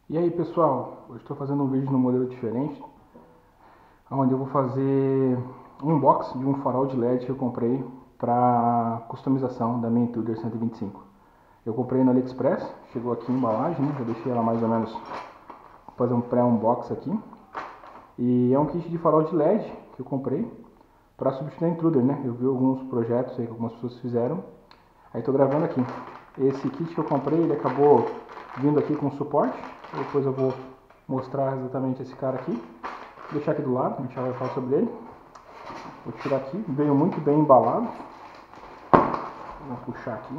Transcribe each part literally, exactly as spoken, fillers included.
E aí pessoal, hoje estou fazendo um vídeo no modelo diferente, onde eu vou fazer um unboxing de um farol de L E D que eu comprei para customização da minha Intruder cento e vinte e cinco. Eu comprei no AliExpress, chegou aqui em embalagem, né? Eu deixei ela mais ou menos fazer um pré-unboxing aqui. E é um kit de farol de L E D que eu comprei para substituir a Intruder, né? Eu vi alguns projetos aí que algumas pessoas fizeram, aí estou gravando aqui. Esse kit que eu comprei, ele acabou vindo aqui com suporte. Depois eu vou mostrar exatamente esse cara aqui. Vou deixar aqui do lado, a gente já vai falar sobre ele. Vou tirar aqui, veio muito bem embalado. Vou puxar aqui.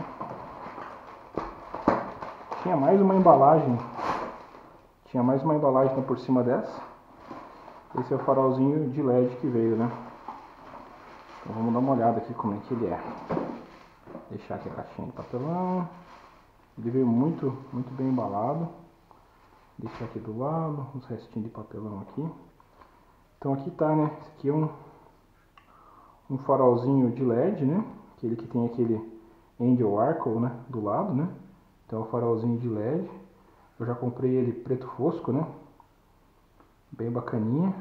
Tinha mais uma embalagem. Tinha mais uma embalagem por cima dessa. Esse é o farolzinho de L E D que veio, né? Então vamos dar uma olhada aqui como é que ele é. Vou deixar aqui a caixinha de papelão. Ele veio muito, muito bem embalado. Deixar aqui do lado, os restinhos de papelão aqui. Então aqui tá, né? Esse aqui é um, um farolzinho de L E D, né? Aquele que tem aquele Angel Arco, né? Do lado, né? Então é um farolzinho de L E D. Eu já comprei ele preto fosco, né? Bem bacaninha.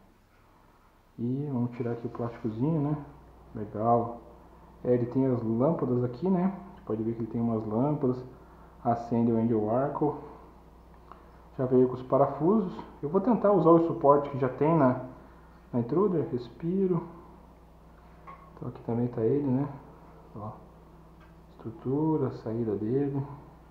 E vamos tirar aqui o plásticozinho, né? Legal. É, ele tem as lâmpadas aqui, né? Você pode ver que ele tem umas lâmpadas. Acende o Angel Arco. Já veio com os parafusos. Eu vou tentar usar o suporte que já tem na, na Intruder. Respiro. Então aqui também está ele, né? Ó, estrutura, saída dele.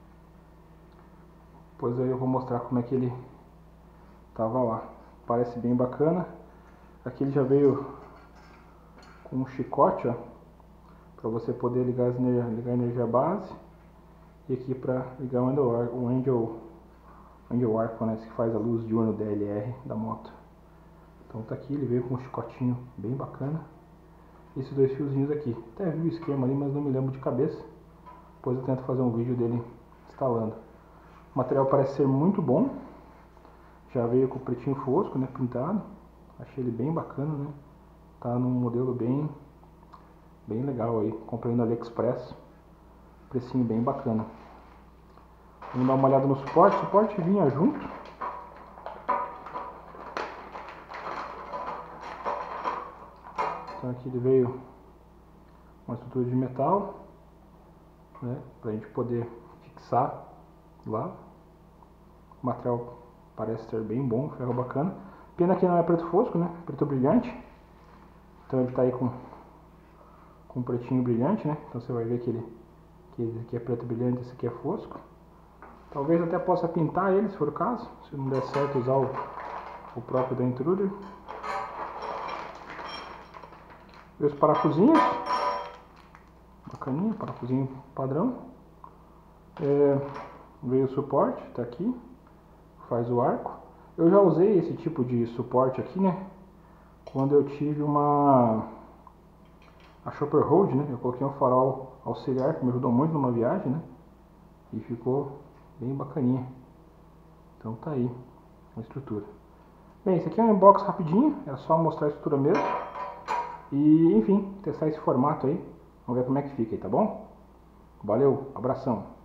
Depois aí eu vou mostrar como é que ele tava lá. Parece bem bacana. Aqui ele já veio com um chicote, ó, para você poder ligar, as, ligar a energia base. E aqui para ligar o Angel, o Angel, Angel Arco, né, que faz a luz diurno D L R da moto. Então tá aqui, ele veio com um chicotinho bem bacana. Esses dois fiozinhos aqui. Até vi o esquema ali, mas não me lembro de cabeça. Depois eu tento fazer um vídeo dele instalando. O material parece ser muito bom. Já veio com pretinho fosco, né, pintado. Achei ele bem bacana, né. Tá num modelo bem, bem legal aí. Comprei no AliExpress. Precinho bem bacana. Vamos dar uma olhada no suporte. O suporte vinha junto. Então aqui ele veio uma estrutura de metal, né, para a gente poder fixar lá. O material parece ser bem bom, ferro bacana. Pena que não é preto fosco, né, preto brilhante. Então ele está aí com, com um pretinho brilhante, né. Então você vai ver que ele que esse aqui é preto brilhante, esse aqui é fosco. Talvez até possa pintar ele, se for o caso, se não der certo usar o, o próprio da Intruder. E os parafusinhos, bacaninha, parafusinho padrão. É, veio o suporte, tá aqui, faz o arco. Eu já usei esse tipo de suporte aqui, né, quando eu tive uma a Chopper Road, né, eu coloquei um farol auxiliar que me ajudou muito numa viagem, né, e ficou bem bacaninha. Então tá aí a estrutura. Bem, esse aqui é um unboxing rapidinho, é só mostrar a estrutura mesmo. E enfim, testar esse formato aí. Vamos ver como é que fica aí, tá bom? Valeu, abração.